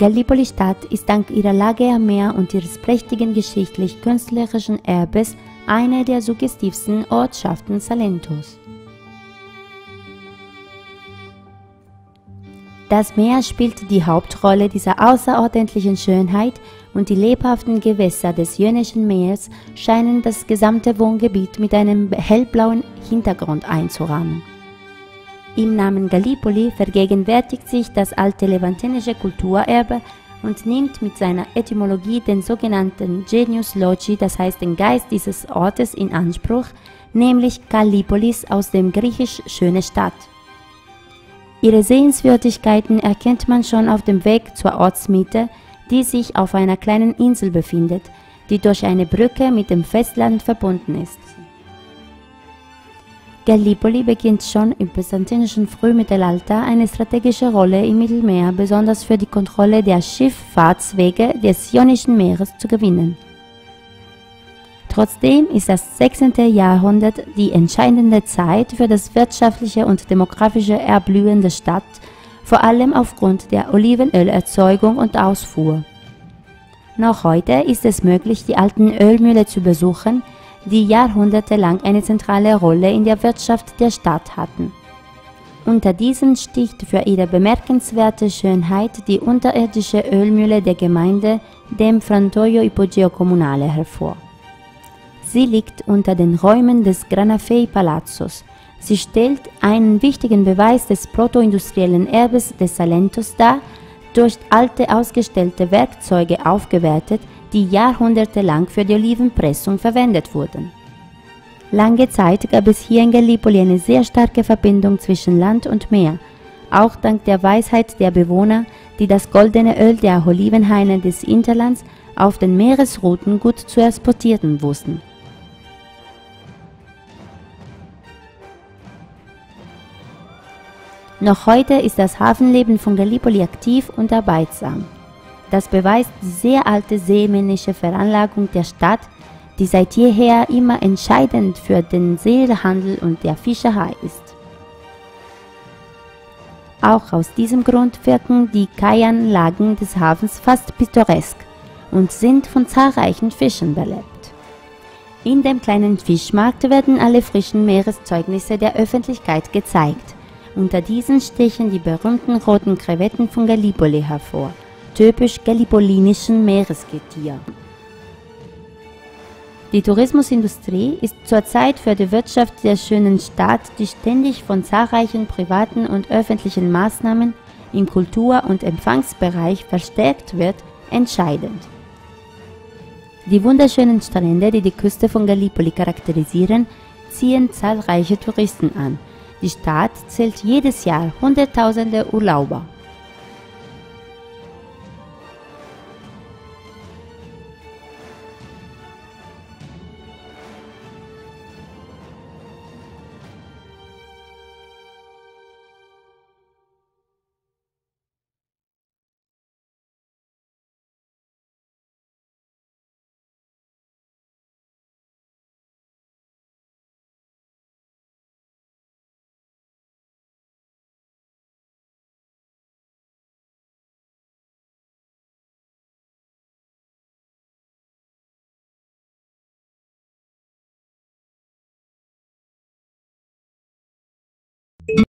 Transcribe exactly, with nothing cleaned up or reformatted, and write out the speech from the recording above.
Gallipoli-Stadt ist dank ihrer Lage am Meer und ihres prächtigen geschichtlich-künstlerischen Erbes eine der suggestivsten Ortschaften Salentos. Das Meer spielt die Hauptrolle dieser außerordentlichen Schönheit und die lebhaften Gewässer des Ionischen Meeres scheinen das gesamte Wohngebiet mit einem hellblauen Hintergrund einzurahmen. Im Namen Gallipoli vergegenwärtigt sich das alte levantinische Kulturerbe und nimmt mit seiner Etymologie den sogenannten Genius Loci, das heißt den Geist dieses Ortes, in Anspruch, nämlich Gallipolis aus dem griechisch schöne Stadt. Ihre Sehenswürdigkeiten erkennt man schon auf dem Weg zur Ortsmitte, die sich auf einer kleinen Insel befindet, die durch eine Brücke mit dem Festland verbunden ist. Gallipoli beginnt schon im byzantinischen Frühmittelalter eine strategische Rolle im Mittelmeer, besonders für die Kontrolle der Schifffahrtswege des Ionischen Meeres zu gewinnen. Trotzdem ist das sechzehnte. Jahrhundert die entscheidende Zeit für das wirtschaftliche und demografische Erblühen der Stadt, vor allem aufgrund der Olivenölerzeugung und Ausfuhr. Noch heute ist es möglich, die alten Ölmühle zu besuchen, die jahrhundertelang eine zentrale Rolle in der Wirtschaft der Stadt hatten. Unter diesen sticht für ihre bemerkenswerte Schönheit die unterirdische Ölmühle der Gemeinde, dem Frantoio Ipogeo Comunale, hervor. Sie liegt unter den Räumen des Granafei-Palazzos. Sie stellt einen wichtigen Beweis des protoindustriellen Erbes des Salentos dar, durch alte ausgestellte Werkzeuge aufgewertet, die jahrhundertelang für die Olivenpressung verwendet wurden. Lange Zeit gab es hier in Gallipoli eine sehr starke Verbindung zwischen Land und Meer, auch dank der Weisheit der Bewohner, die das goldene Öl der Olivenhaine des Hinterlands auf den Meeresrouten gut zu exportieren wussten. Noch heute ist das Hafenleben von Gallipoli aktiv und arbeitsam. Das beweist die sehr alte seemännische Veranlagung der Stadt, die seit jeher immer entscheidend für den Seehandel und der Fischerei ist. Auch aus diesem Grund wirken die Kaianlagen des Hafens fast pittoresk und sind von zahlreichen Fischen belebt. In dem kleinen Fischmarkt werden alle frischen Meereszeugnisse der Öffentlichkeit gezeigt. Unter diesen stechen die berühmten roten Krevetten von Gallipoli hervor, typisch gallipolinischen Meeresgetier. Die Tourismusindustrie ist zurzeit für die Wirtschaft der schönen Stadt, die ständig von zahlreichen privaten und öffentlichen Maßnahmen im Kultur- und Empfangsbereich verstärkt wird, entscheidend. Die wunderschönen Strände, die die Küste von Gallipoli charakterisieren, ziehen zahlreiche Touristen an. Die Stadt zählt jedes Jahr Hunderttausende Urlauber.